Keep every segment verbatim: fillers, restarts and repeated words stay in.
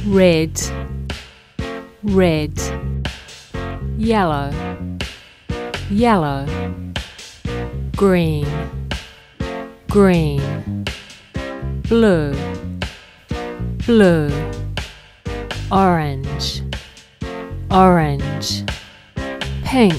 red, red, yellow, yellow, green, green, blue, blue, orange, orange, pink,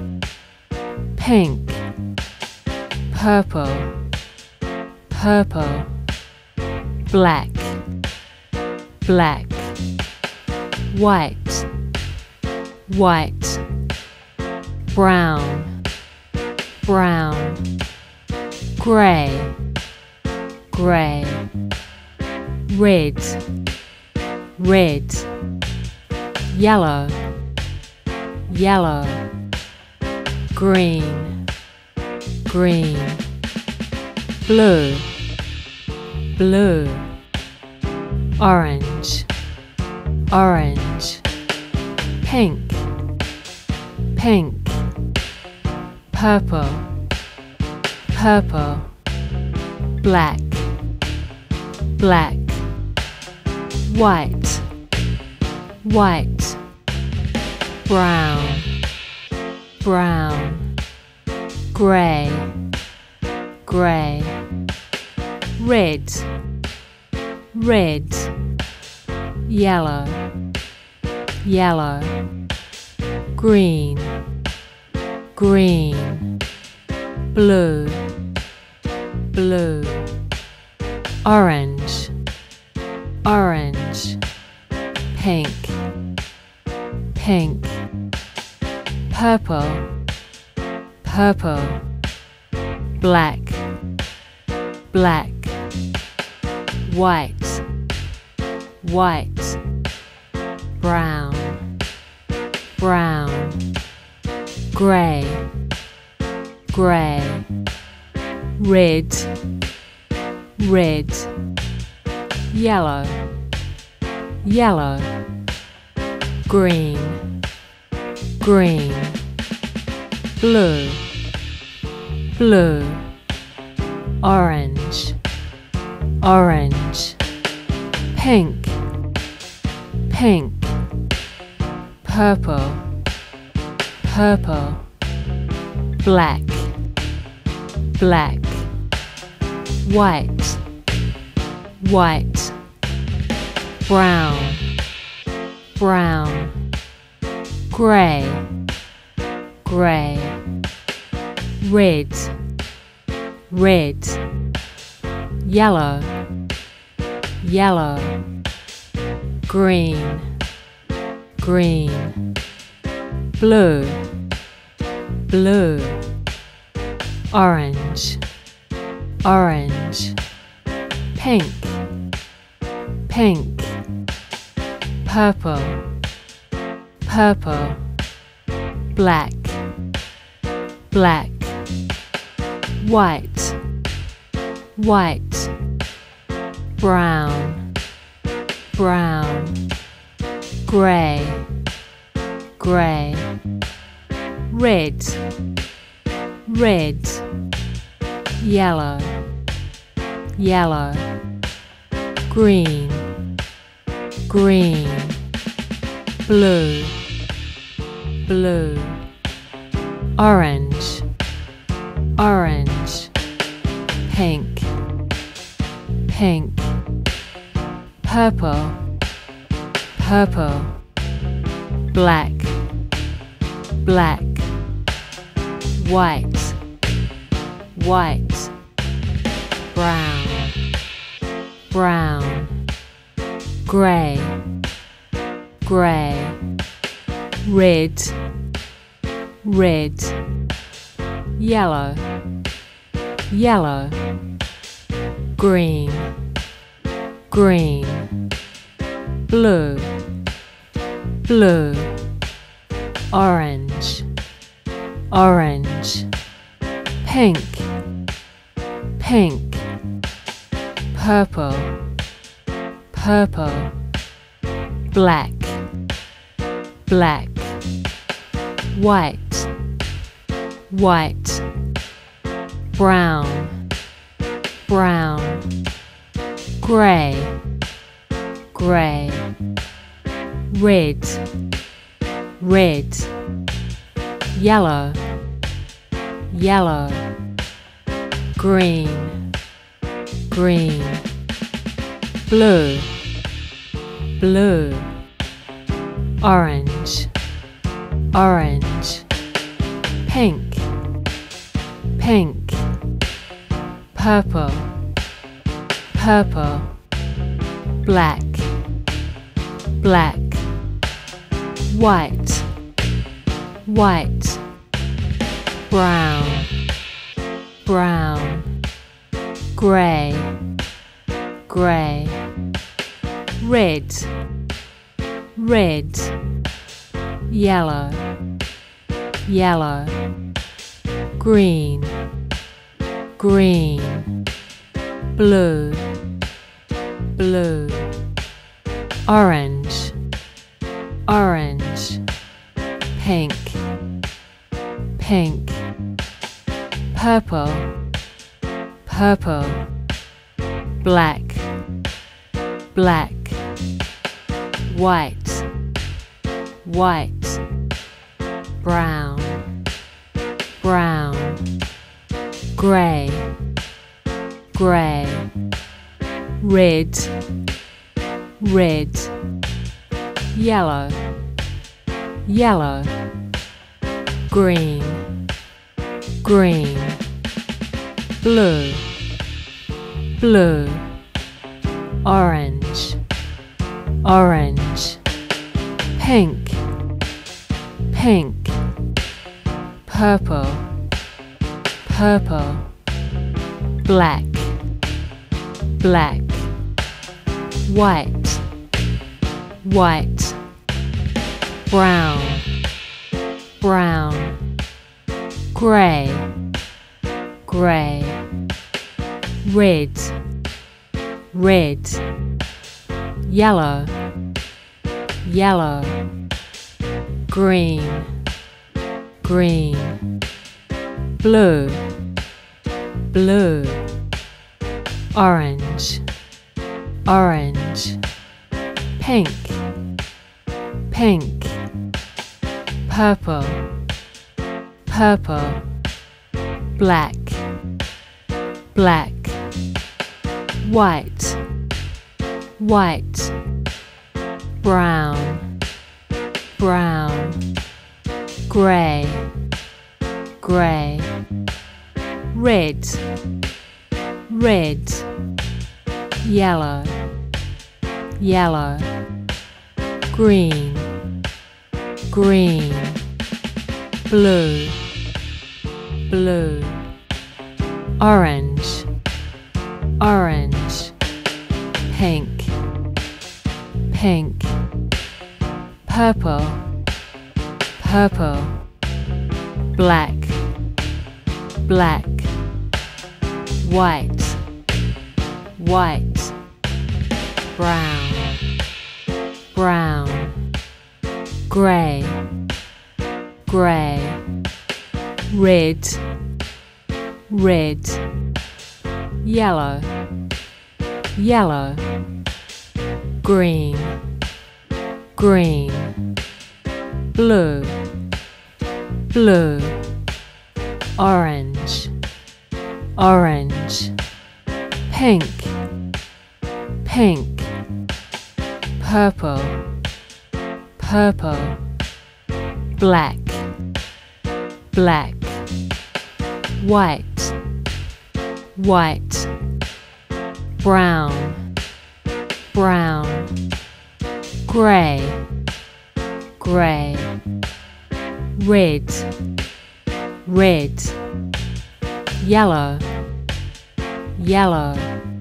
pink, purple, purple, black, black, white, white, brown, brown, grey, grey, red, red, yellow, yellow, green, green, blue, blue, orange, orange, pink, pink, purple, purple, black, black, white, white, brown, brown, grey, grey, red, red, yellow, yellow, green, green, blue, blue, orange, orange, pink, pink, purple, purple, black, black, white, white, brown, brown, grey, grey, red, red, yellow, yellow, green, green, blue, blue, orange, orange, pink, pink, purple, purple, black, black, white, white, brown, brown, grey, grey, red, red, yellow, yellow, green, green, blue, blue, orange, orange, pink, pink, purple, purple, black, black, white, white, brown, brown, grey, grey, red, red, yellow, yellow, green, green, blue, blue, orange, orange, pink, pink, purple, purple, black, black, white, white, brown, brown, grey, grey, red, red, yellow, yellow, green, green, blue, blue, orange, orange, pink, pink, purple, purple, black, black, white, white, brown, brown, grey, grey, red, red, yellow, yellow, green, green, blue, blue, orange, orange, pink, pink, purple, purple, black, black, white, white, brown, brown, grey, grey, red, red, yellow, yellow, green, green, blue, blue, orange, orange, pink, pink, purple, purple, black, black, white, white, brown, brown, grey, grey, red, red, yellow, yellow, green, green, blue, blue, orange, orange, pink, pink, purple, purple, black, black, white, white, brown, brown, grey, grey, red, red, yellow, yellow, green, green, blue, blue, orange, orange, pink, pink, purple, purple, black, black, white, white, brown, brown, grey, grey, red, red, yellow, yellow, green, green, blue, blue, orange, orange, pink, pink, purple, purple, black, black, white, white, brown, brown, grey, grey, red, red, yellow, yellow, green, green, blue, blue, orange, orange, pink, pink, purple, purple, black, black, white, white, brown, brown, grey, grey, red, red, yellow, yellow,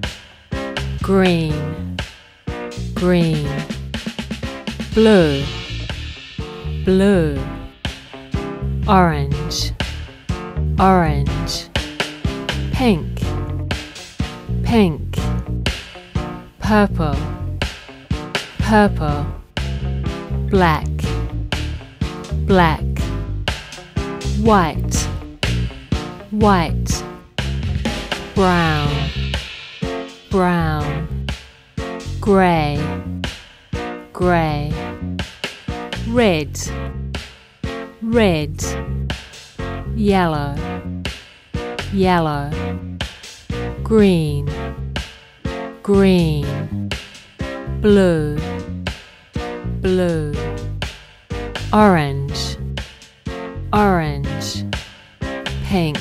green, green, blue, blue, orange, orange, pink, pink, purple, purple, black, black, white, white, brown, brown, grey, grey, red, red, yellow, yellow, green, green, blue, blue, orange, orange, pink,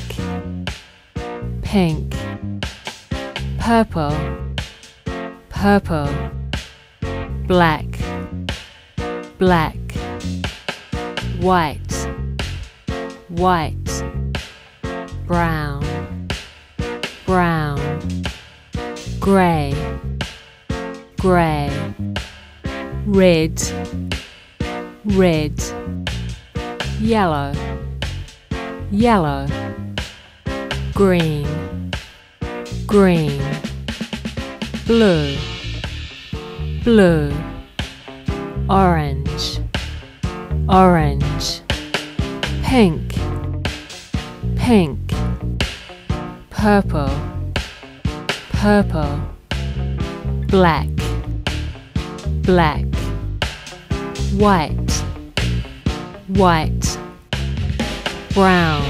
pink, purple, purple, black, black, white, white, brown, brown, grey, grey, red, red, yellow, yellow, green, green, blue, blue, orange, orange, pink, pink, purple, purple, black, black, white, white, brown,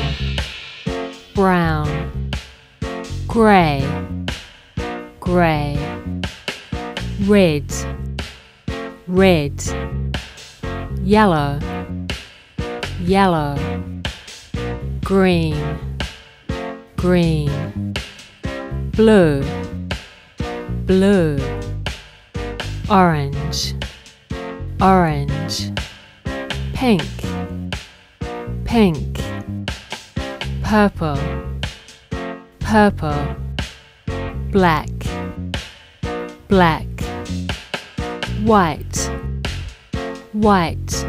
brown, grey, grey, red, red, yellow, yellow, green, green, blue, blue, orange, orange, pink, pink, purple, purple, black, black, white, white,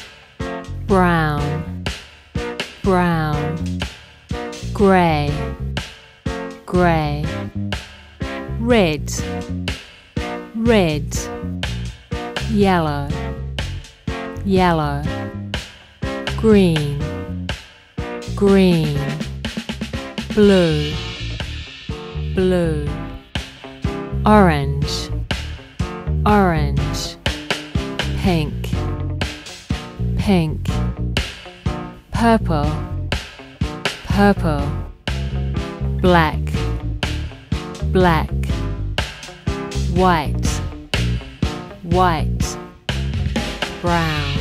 brown, brown, grey, grey, red, red, yellow, yellow, green, green, blue, blue, orange, orange, pink, pink, purple, purple, black, black, white, white, brown,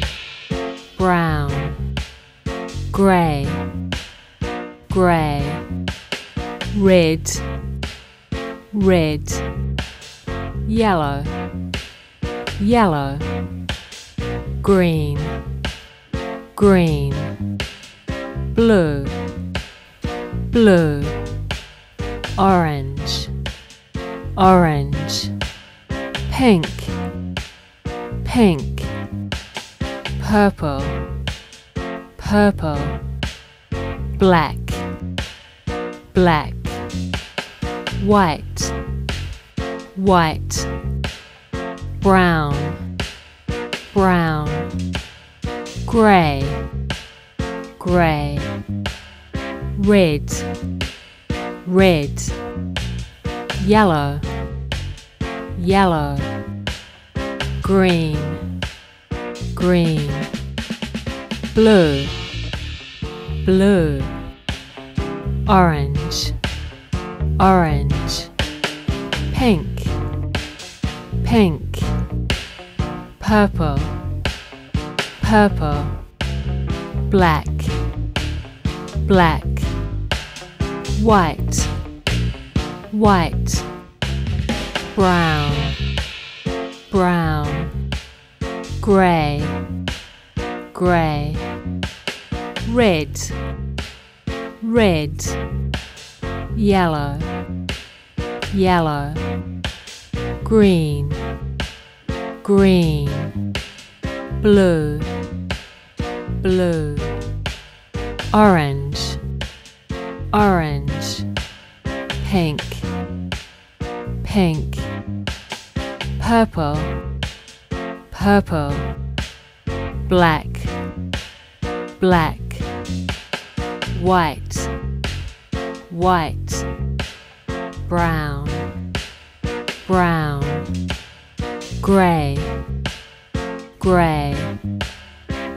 brown, grey, grey, red, red, yellow, yellow, green, green, blue, blue, orange, orange, pink, pink, purple, purple, black, black, white, white, brown, brown, grey, grey, red, red, yellow, yellow, green, green, blue, blue, orange, orange, pink, pink, purple, purple, black, black, white, white, brown, brown, grey, grey, red, red, yellow, yellow, green, green, blue, blue, orange, orange, pink, pink, purple, purple, black, black, white, white, brown, brown, grey, grey,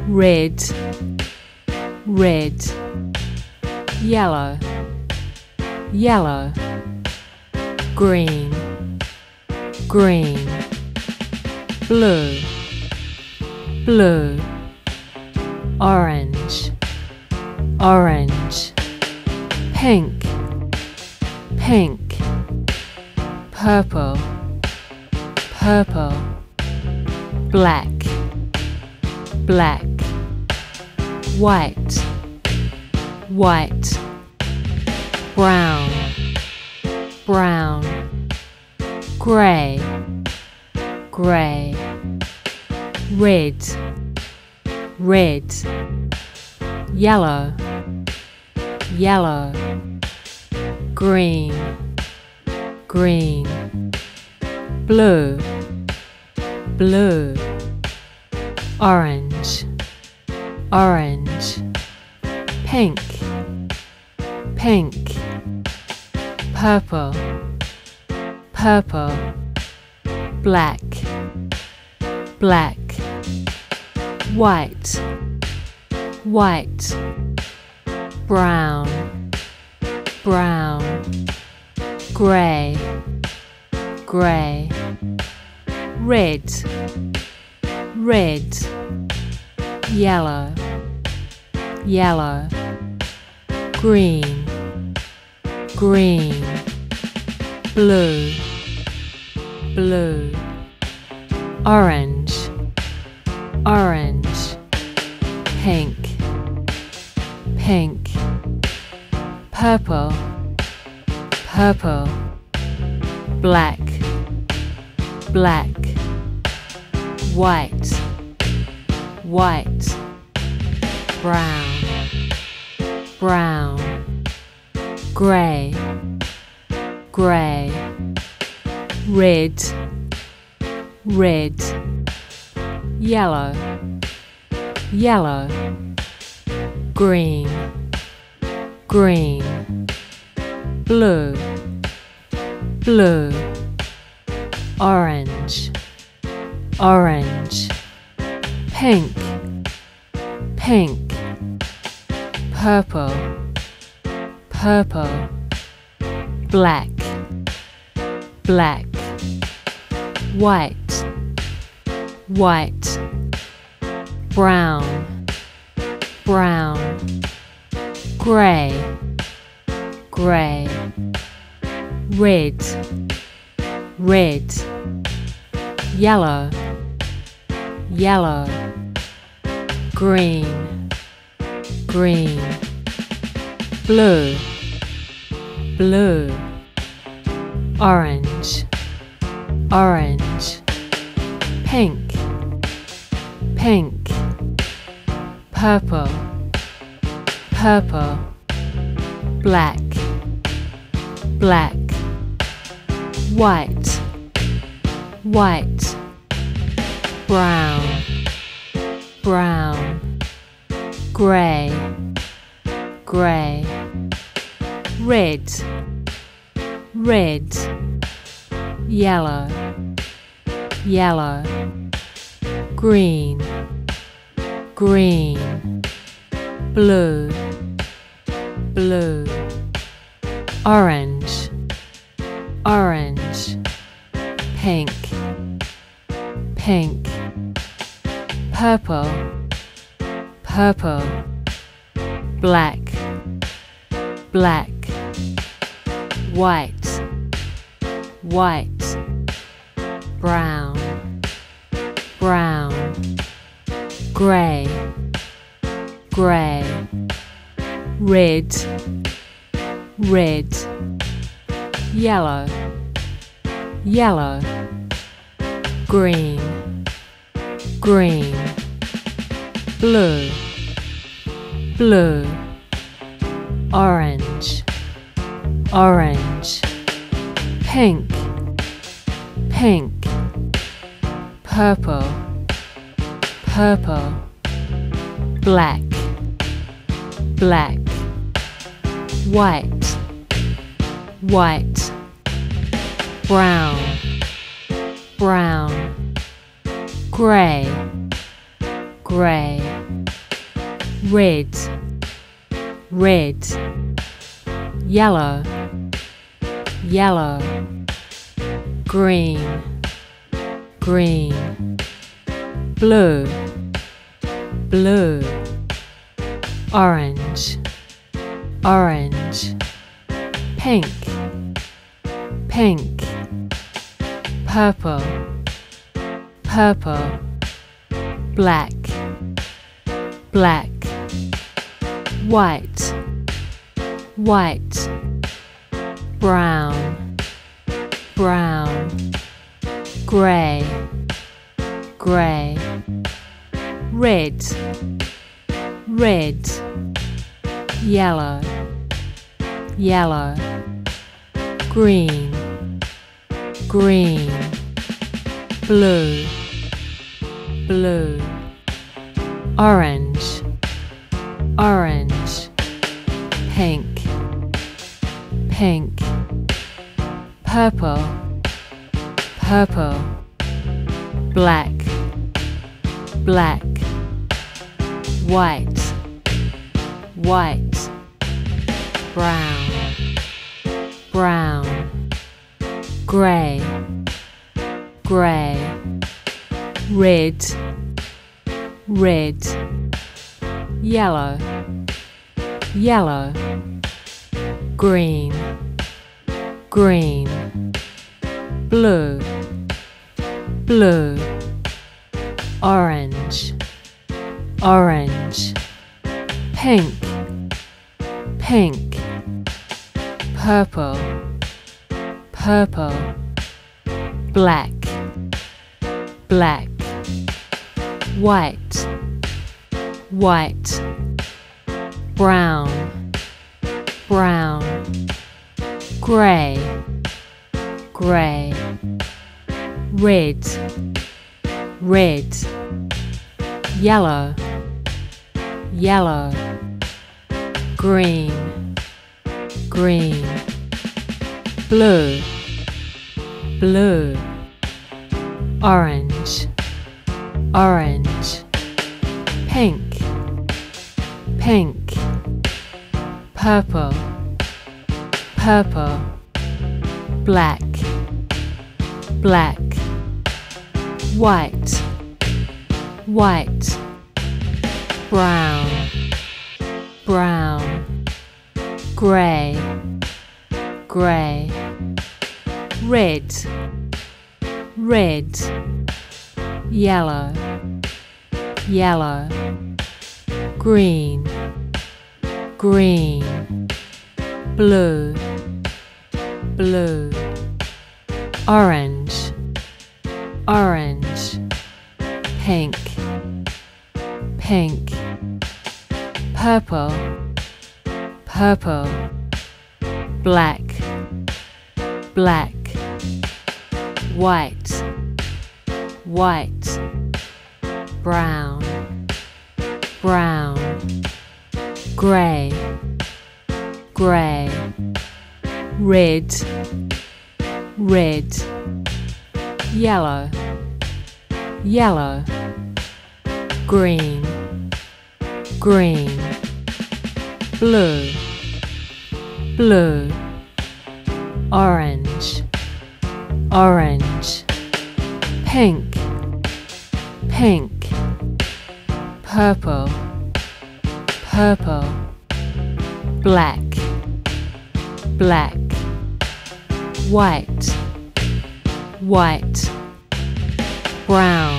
red, red, yellow, yellow, green, green, blue, blue, orange, orange, pink, pink, purple, purple, black, black, white, white, brown, brown, grey, grey, red, red, yellow, yellow, green, green, blue, blue, orange, orange, pink, pink, purple, purple, black, black, white, white, brown, brown, grey, grey, red, red, yellow, yellow, green, green, blue, blue, orange, orange, pink, pink, purple, purple, black, black, white, white, brown, brown, grey, grey, red, red, yellow, yellow, green, green, blue, blue, orange, orange, pink, pink, purple, purple, black, black, white, white, brown, brown, grey, grey, red, red, yellow, yellow, green, green, blue, blue, orange, orange, pink, pink, purple, purple, black, black, white, white, brown, brown, grey, grey, red, red, yellow, yellow, green, green, blue, blue, orange, orange, pink, pink, purple, purple, black, black, white, white, brown, brown, grey, grey, red, red, yellow, yellow, green, green, blue, blue, orange, orange, pink, pink, purple, purple, black, black, white, white, brown, brown, grey, grey. red, red, yellow, yellow, green, green, blue, blue, orange, orange, pink, pink, purple, purple, black, black, white, white, brown, brown, grey, grey, red, red, yellow, yellow, green, green, blue, blue, orange, orange, pink, pink, purple, purple, black, black, white, white, brown, brown, grey, grey, red, red, yellow, yellow, green, green, blue, blue, orange, orange, pink, pink, purple, purple, black, black, white, white, brown, brown, grey, grey, red, red, yellow, yellow, green, green, blue, blue, orange, orange, pink, pink, purple, purple, black, black, white, white, brown, brown, grey, grey, red, red, yellow, yellow, green, green, blue, blue, orange, orange, pink, pink, purple, purple, black, black, white, white, brown, brown, grey, grey, red, red, yellow, yellow, green, green, blue, blue, orange, orange, pink, pink, purple, purple, black, black, white, white, brown,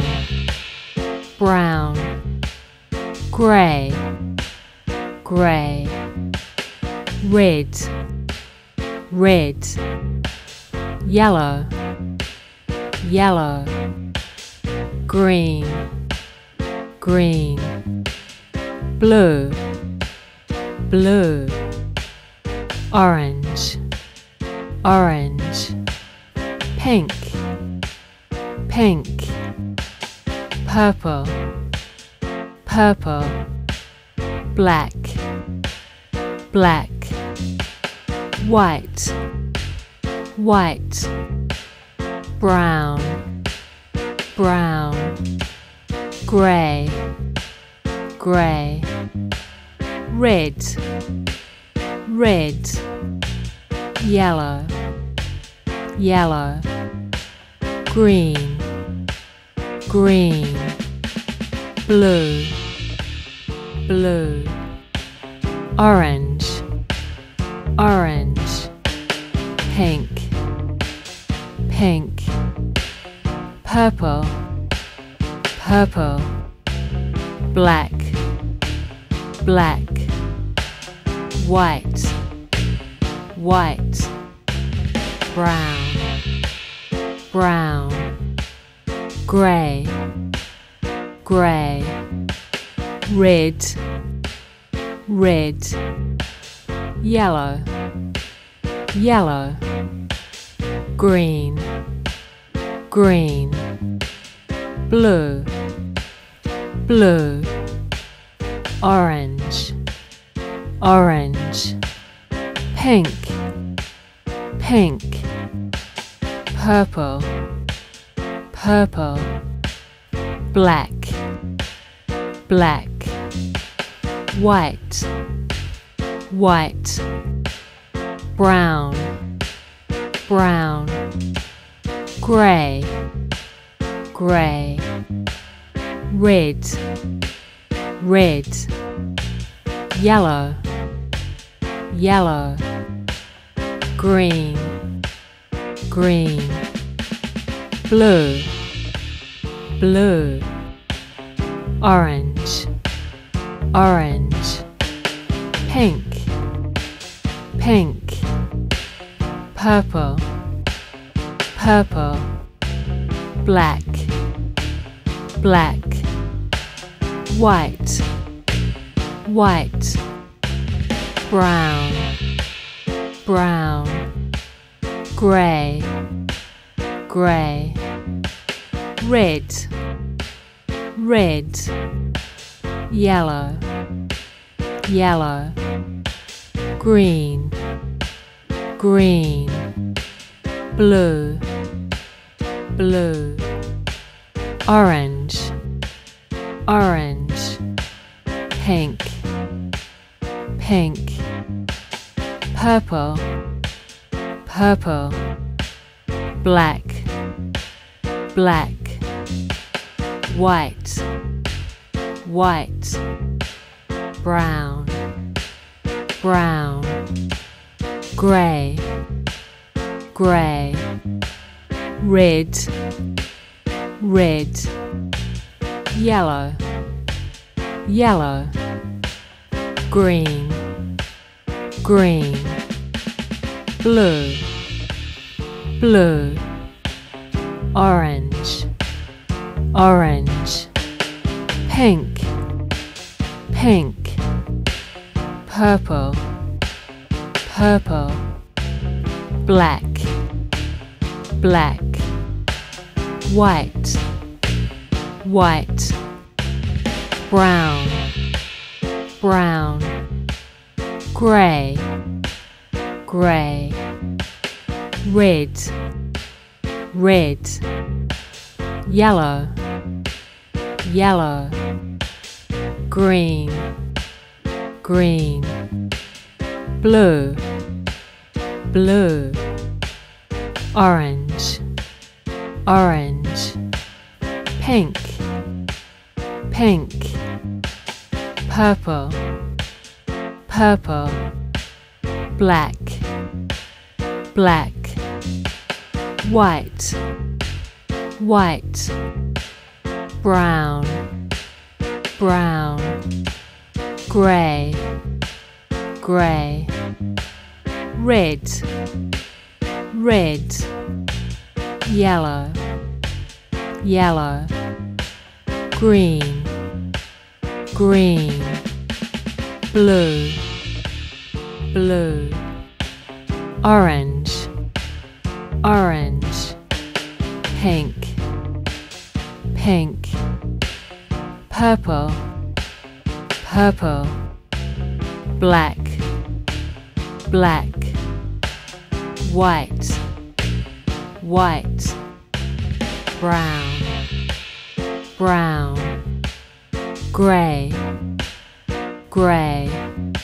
brown, grey, grey, red, red, yellow, yellow, green, green, blue, blue, orange, orange, pink, pink, purple, purple, black, black, white, white, brown, brown, grey, grey, red, red, yellow, yellow, green, green, blue, blue, orange, orange, pink, pink, purple, purple, black, black, white, white, brown, brown, grey, grey, red, red, yellow, yellow, green, green, blue, blue, orange, orange, pink, pink, purple, purple, black, black, white, white, brown, brown, grey, grey, red, red, yellow, yellow, green, green, blue, blue, orange, orange, pink, pink, purple, purple, black, black, white, white, brown, brown, grey, grey, red, red, yellow, yellow, green, green, blue, blue, orange, orange, pink, pink, purple, purple, black, black, white, white, brown, brown, grey, grey, red, red, yellow, yellow, green, green, blue, blue, orange, orange, pink, pink, purple, purple, black, black, white, white, brown, brown, grey, grey, red, red, yellow, yellow, green, green, blue, blue, orange, orange, pink, pink, purple, purple, black, black, white, white, brown, brown, grey, grey, red, red, yellow, yellow, green, green, blue, blue, orange, orange, pink, pink, purple, purple, black, black, white, white, brown, brown, grey, grey,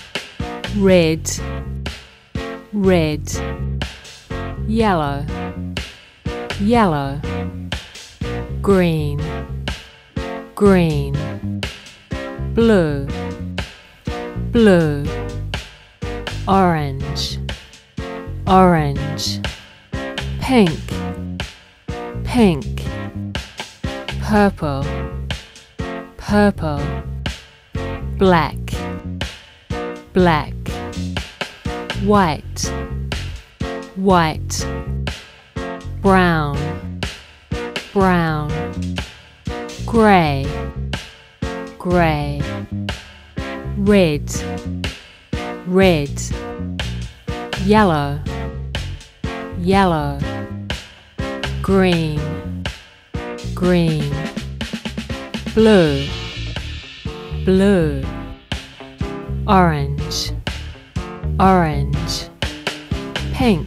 red, red, yellow, yellow, green, green, blue, blue, orange, orange, pink, pink, purple, purple, black, black, white, white, brown, brown, grey, grey, red, red, yellow, yellow, green, green, blue, blue, orange, orange, pink,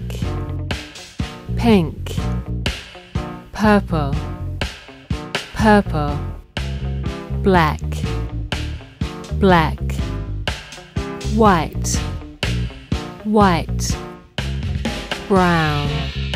pink, purple, purple, black, black, white, white, brown,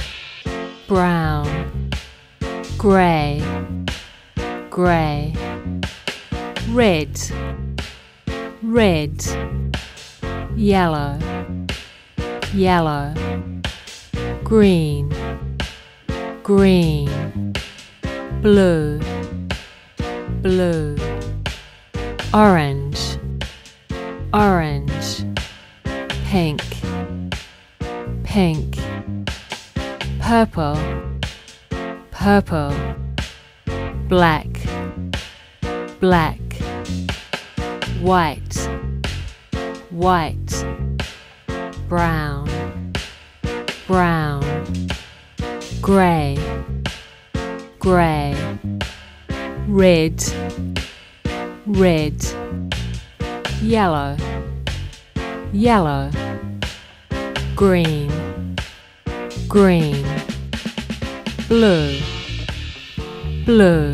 brown, grey, grey, red, red, yellow, yellow, green, green, blue, blue, orange, orange, pink, pink, purple, purple, black, black, white, white, brown, brown, grey, grey, red, red, yellow, yellow, green, green, blue, blue,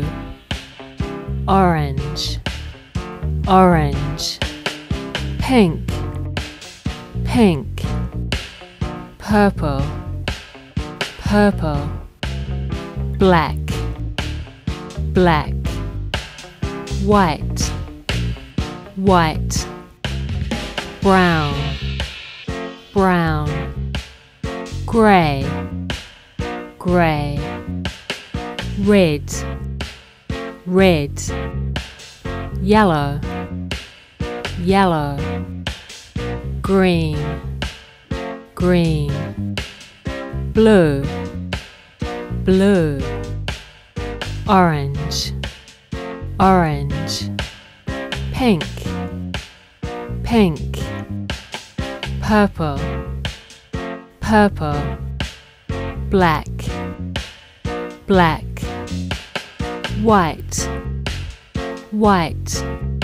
orange, orange, pink, pink, purple, purple, black, black, white, white, brown, brown, grey, grey, red, red, yellow, yellow, green, green, blue, blue, orange, orange, pink, pink, purple, purple, black, black, white, white,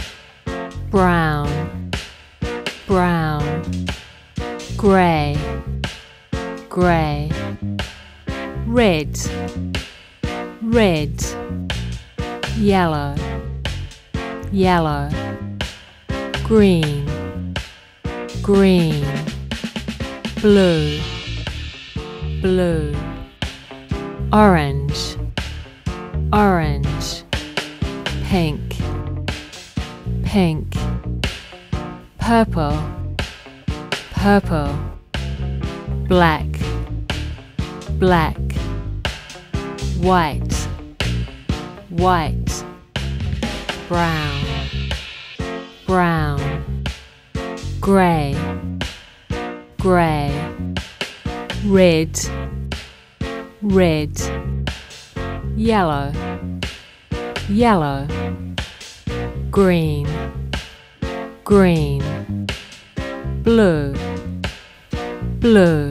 brown, brown, grey, grey, red, red, yellow, yellow, green, green, blue, blue, orange, orange, pink, pink, purple, purple, black, black, white, white, brown, brown, grey, grey, red, red, yellow, yellow, green, green, blue, blue,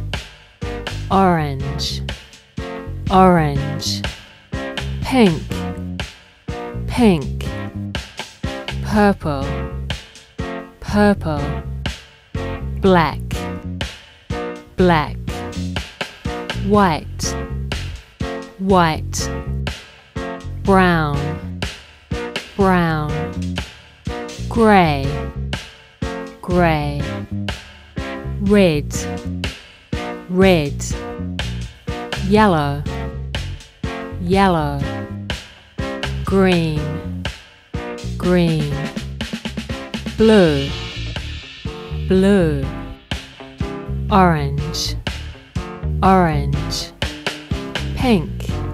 orange, orange, pink, pink, purple, purple, black, black, white, white, brown, brown, grey, grey, red, red, yellow, yellow, green, green, blue, blue, orange, orange, pink,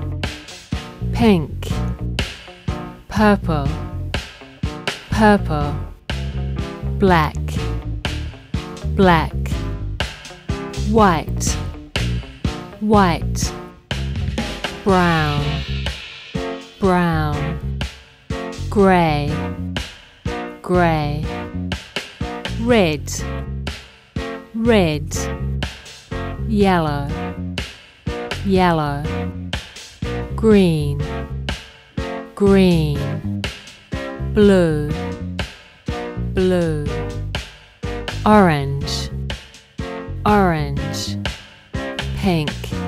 pink, purple, purple, black, black, white, white, brown, brown, grey, grey, red, red, yellow, yellow, green, green, blue, blue, orange, orange, pink,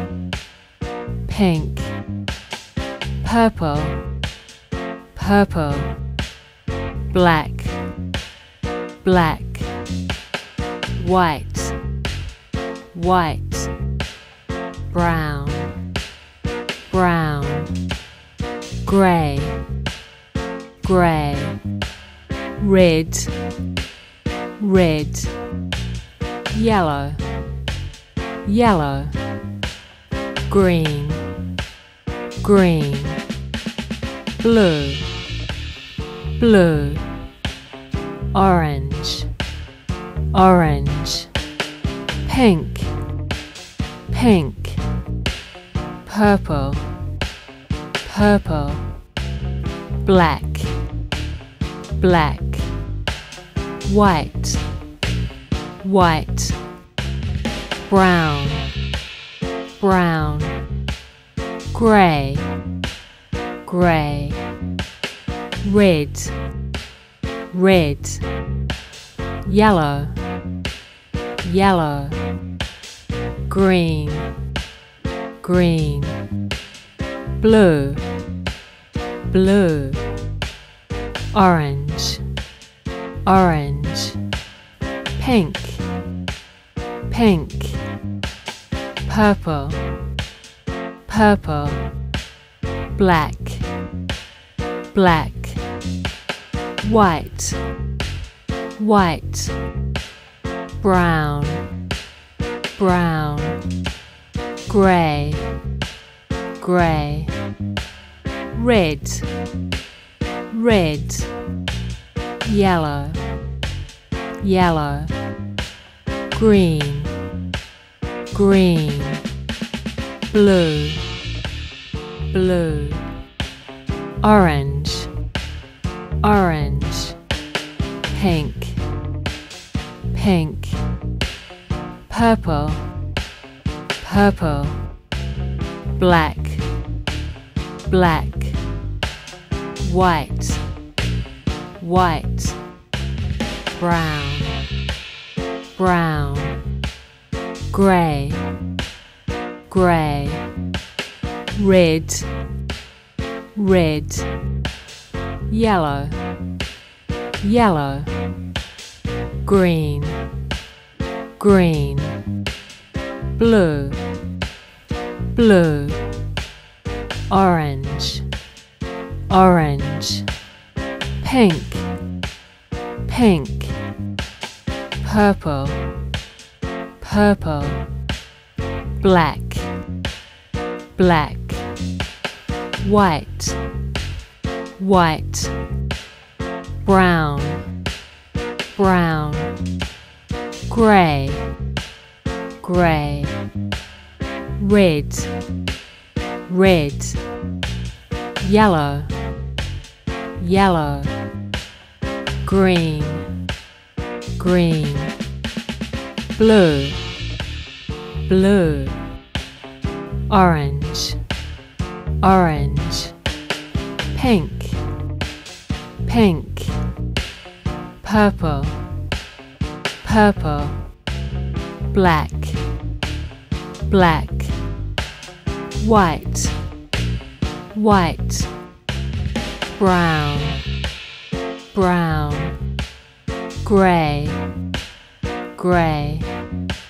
pink, purple, purple, black, black, white, white, brown, brown, grey, grey, red, red, yellow, yellow, green, green, blue, blue, orange, orange, pink, pink, purple, purple, black, black, white, white, brown, brown, grey, grey, red, red, yellow, yellow, green, green, blue, blue, orange, orange, pink, pink, purple, purple, black, black, white, white, brown, brown, grey, grey, red, red, yellow, yellow, green, green, blue, blue, orange, orange, pink, pink, purple, purple, black, black, white, white, brown, brown, grey, grey, red, red, yellow, yellow, green, green, blue, blue, orange, orange, pink, pink, purple, purple, black, black, white, white, brown, brown, grey, grey, red, red, yellow, yellow, green, green, blue, blue, orange, orange, pink, pink, purple, purple, black, black, white, white, brown, brown, grey, grey,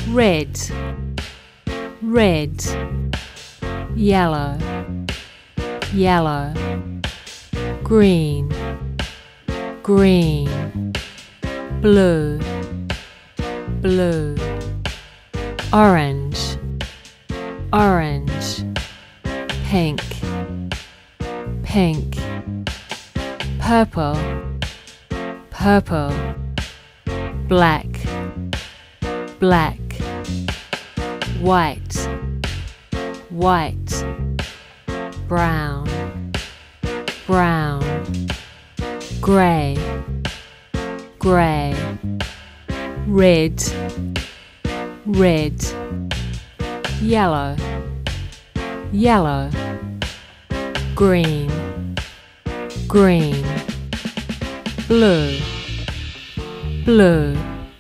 red, red, yellow, yellow, green, green, blue, blue, orange, orange, pink, pink, purple, purple, black, black, white, white, brown, brown, grey, grey, red, red, yellow, yellow, green, green, blue, blue,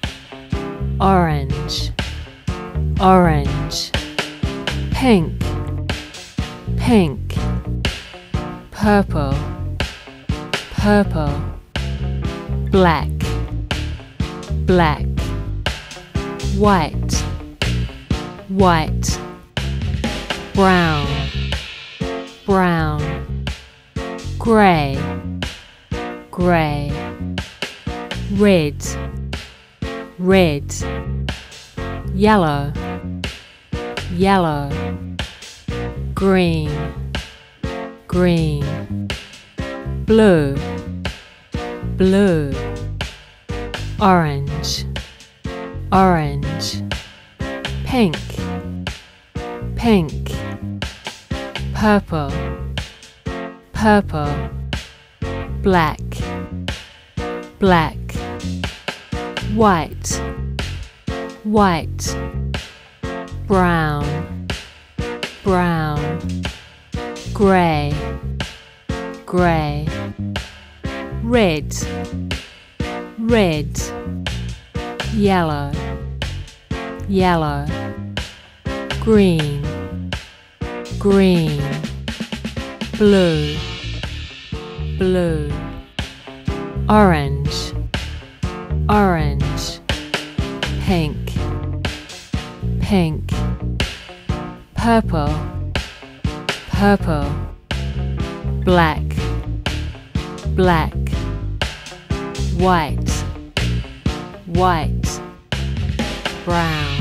orange, orange, pink, pink, purple, purple, black, black, white, white, brown, brown, grey, grey, red, red, yellow, yellow, green, green, blue, blue, orange, orange, pink, pink, purple, purple, black, black, white, white, brown, brown, grey, grey, red, red, yellow, yellow, green, green, blue, blue, orange, orange, pink, pink, purple, purple, black, black, white, white, brown,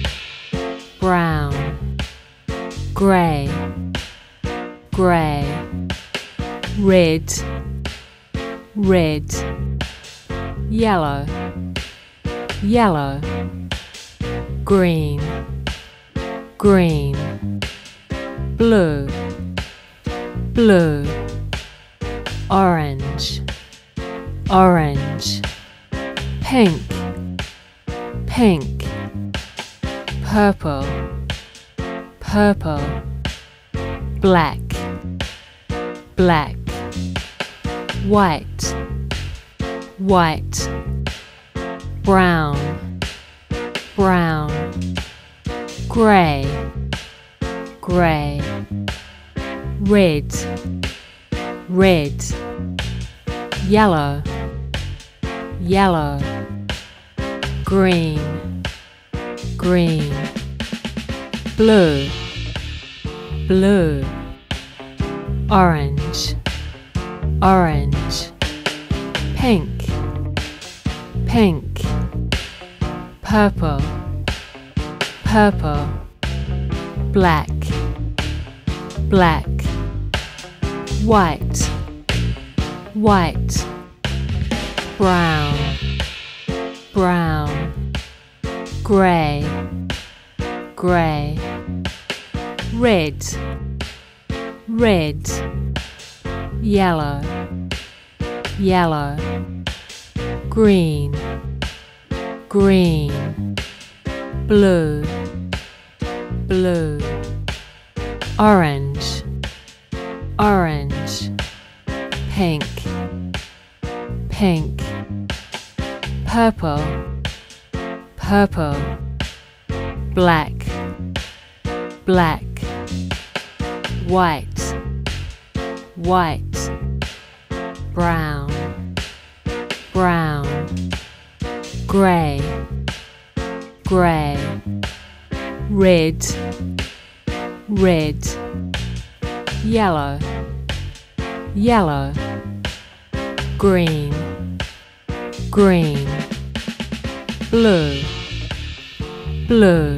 brown, grey, grey, red, red, yellow, yellow, green, green, blue, blue, orange, orange, pink, pink, purple, purple, black, black, white, white, brown, brown, grey, grey, red, red, yellow, yellow, green, green, blue, blue, orange, orange, pink, pink, purple, purple, black, black, white, white, brown, brown, grey, grey, red, red, yellow, yellow, green, green, blue, blue, orange, orange, pink, pink, purple, purple, black, black, white, white, brown, brown, grey, grey, red, red, yellow, yellow, green, green, blue, blue,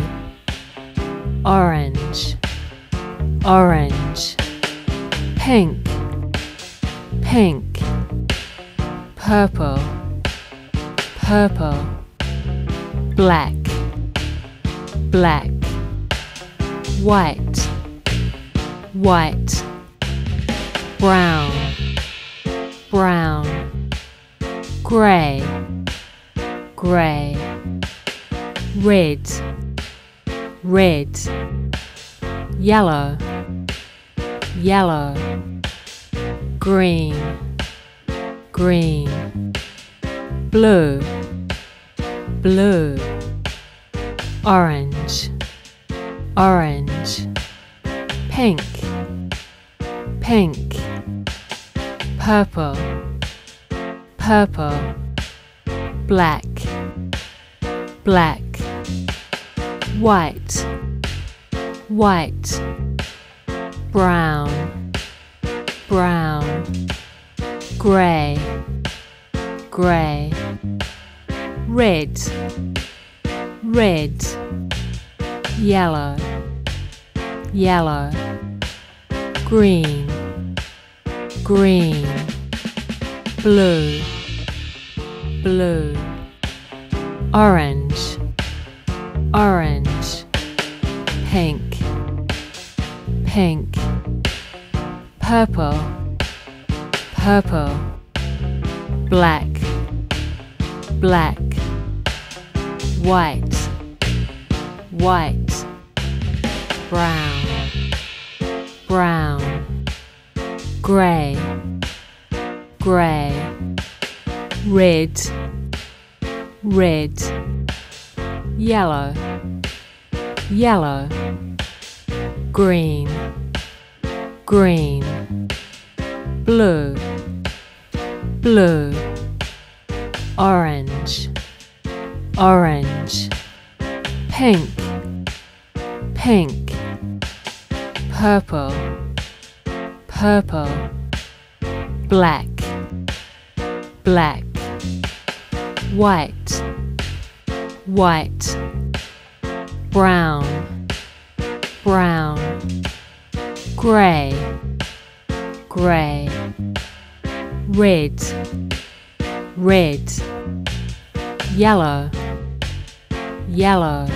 orange, orange, pink, pink, purple, purple, black, black, white, white, brown, brown, grey, grey, red, red, yellow, yellow, green, green, blue, blue, orange, orange, pink, pink, purple, purple, black, black, white, white, brown, brown, grey, grey, red, red, yellow, yellow, green, green, blue, blue, orange, orange, pink, pink, purple, purple, black, black, white, white, brown, brown, grey, grey, red, red, yellow, yellow, green, green, blue, blue, orange, orange, pink, pink, purple, purple, black, black, white, white, brown, brown, grey, grey, red, red, yellow, yellow,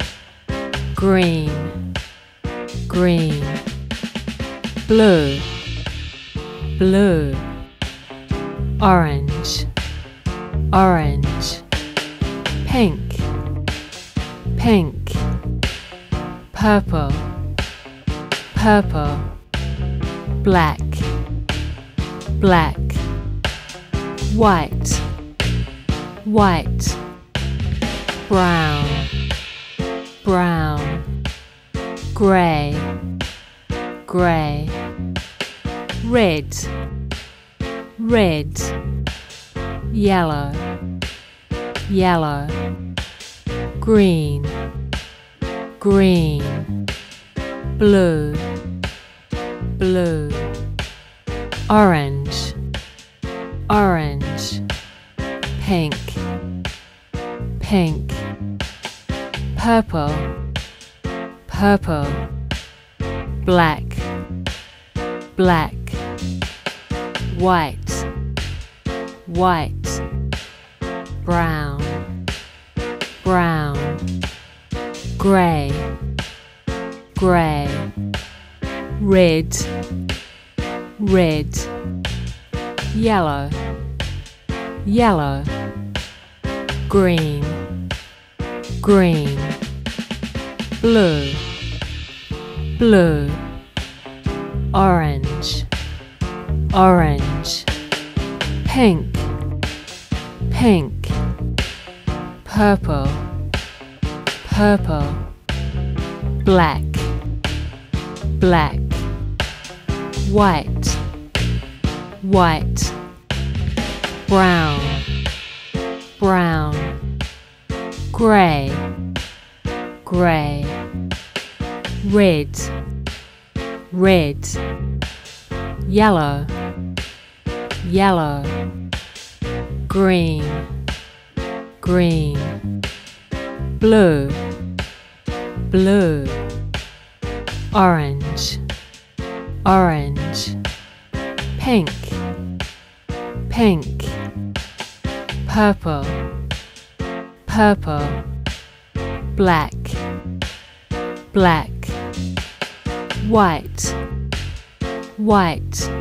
green, green, blue, blue, orange, orange, pink, pink, purple, purple, black, black, white, white, brown, brown, grey, grey, red, red, yellow, yellow, green, green, blue, blue, orange, orange, pink, pink, purple, purple, black, black, white, white, brown, brown, grey, grey, red, red, yellow, yellow, green, green, blue, blue, orange, orange, pink, pink, purple, purple, black, black, white, white, brown, brown, grey, grey, red, red, yellow, yellow, green, green, blue, blue, orange, orange, pink, pink, purple, purple, black, black, white, white,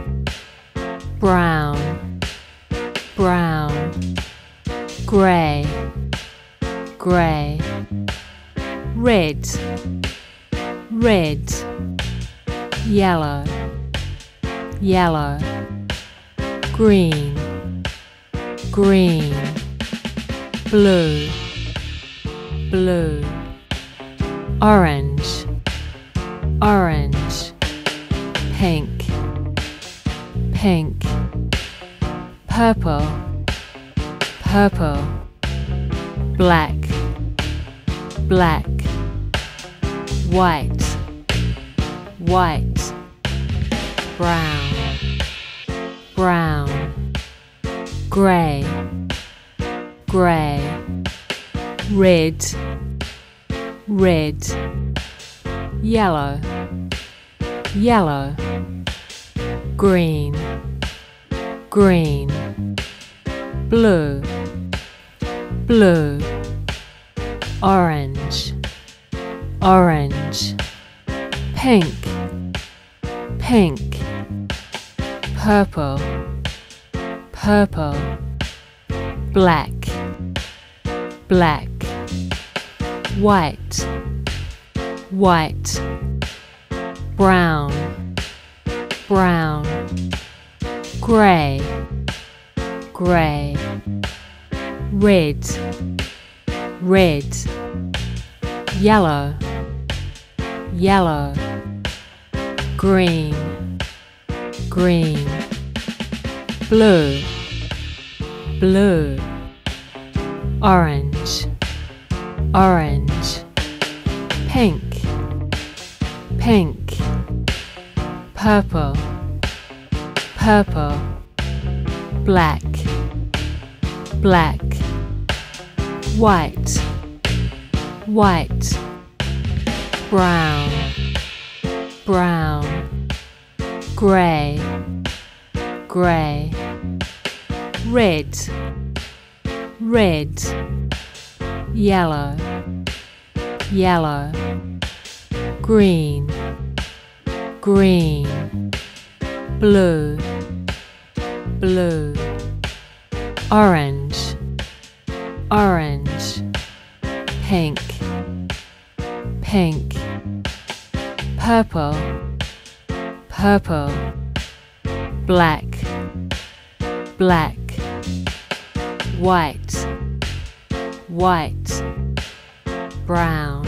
brown, brown, grey, grey, red, red, yellow, yellow, green, green, blue, blue, orange, orange, pink, pink, purple, purple, black, black, white, white, brown, brown, grey, grey, red, red, yellow, yellow, green, green, blue, blue, orange, orange, pink, pink, purple, purple, black, black, white, white, brown, brown, grey, grey, red, red, yellow, yellow, green, green, blue, blue, orange, orange, pink, pink, purple, purple, black, black, white, white, brown, brown, grey, grey, red, red, yellow, yellow, green, green, blue, blue, orange, orange, pink, pink, purple, purple, black, black, white, white, brown,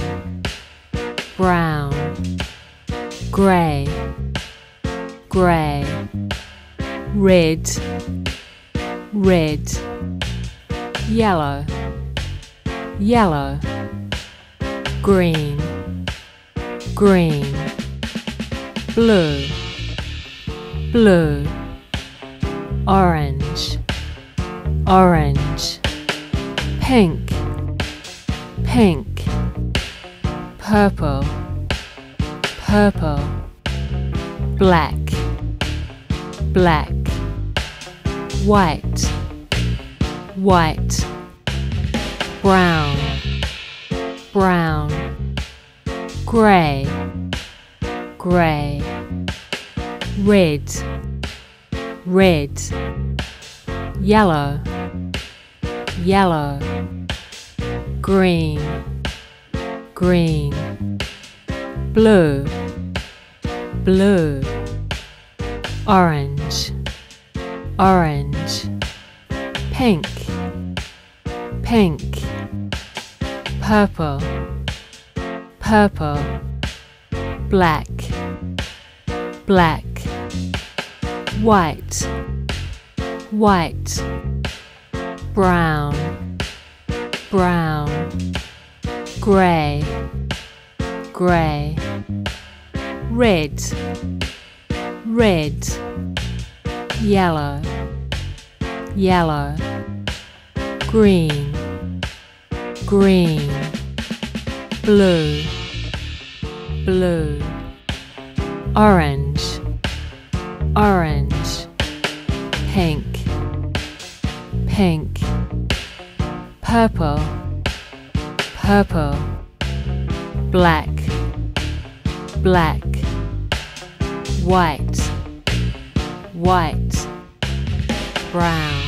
brown, grey, grey, red, red, yellow, yellow, green, green, blue, blue, orange, orange, pink, pink, purple, purple, black, black, white, white, brown, brown, grey, grey, red, red, yellow, yellow, green, green, blue, blue, orange, orange, pink, pink, purple, purple, black, black, white, white, brown, brown, grey, grey, red, red, yellow, yellow, green, green, blue, blue, orange, orange, pink, pink, purple, purple, black, black, white, white, brown,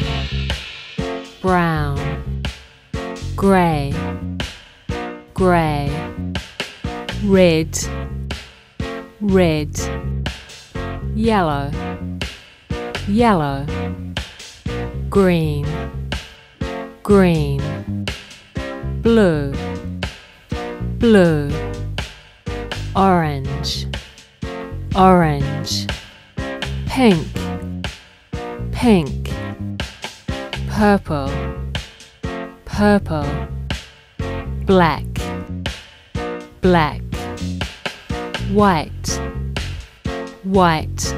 brown, grey, grey, red, red, yellow, yellow, green, green, blue, blue, orange, orange, pink, pink, purple, purple, black, black, white, white,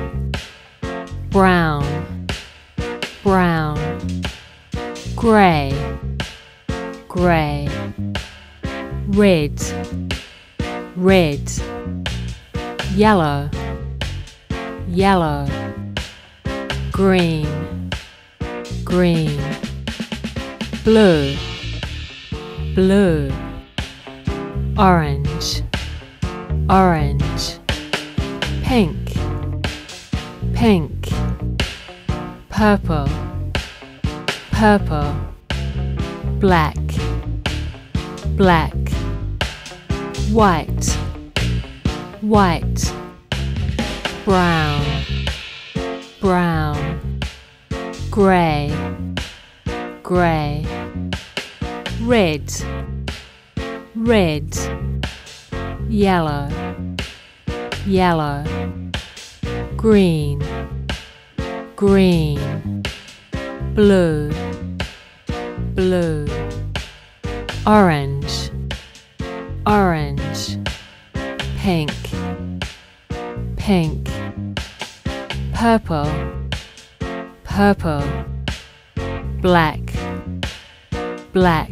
brown, brown, grey, grey, red, red, yellow, yellow, green, green, blue, blue, orange, orange, pink, pink, purple, purple, black, black, white, white, brown, brown, grey, grey, red, red, yellow, yellow, green, green, blue, blue, orange, orange, pink, pink, purple, purple, black, black,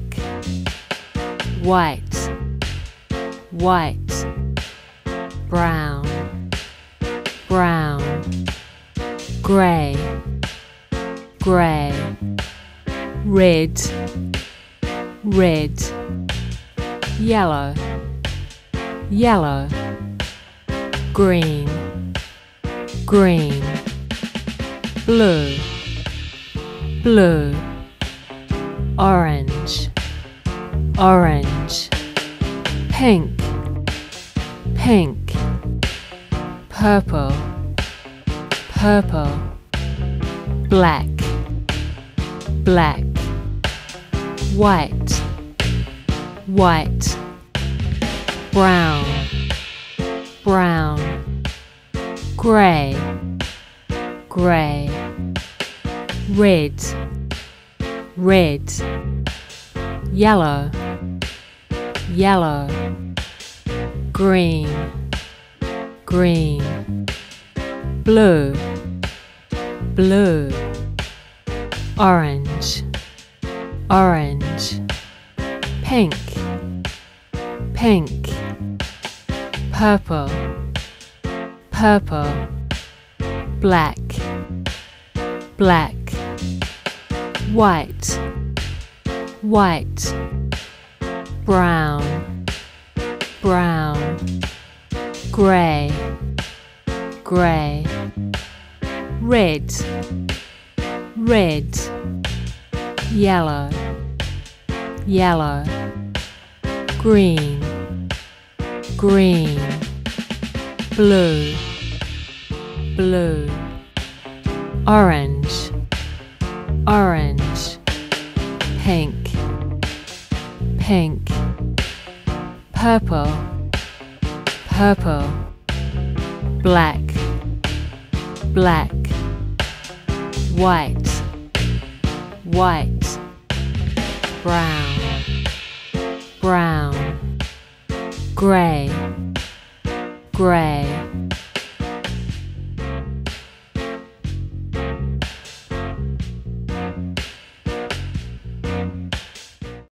white, white, brown, brown, grey, grey, red, red, yellow, yellow, green, green, blue, blue, orange, orange, pink, pink, purple, purple, black, black, white, white, brown, brown, grey, grey, red, red, yellow, yellow, green, green, blue, blue, orange, orange, pink, pink, purple, purple, black, black, white, white, brown, brown, grey, grey, red, red, yellow, yellow, green, green, blue, blue, orange, orange, pink, pink, purple, purple, black, black, white, white, brown, brown, grey, grey,